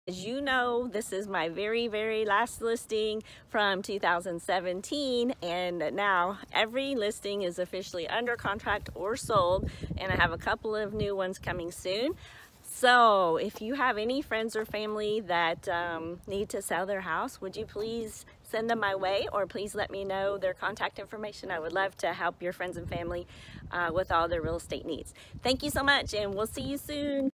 As you know, this is my very last listing from 2017, and now every listing is officially under contract or sold, and I have a couple of new ones coming soon. So if you have any friends or family that need to sell their house, would you please send them my way, or please let me know their contact information. I would love to help your friends and family with all their real estate needs. Thank you so much, and we'll see you soon.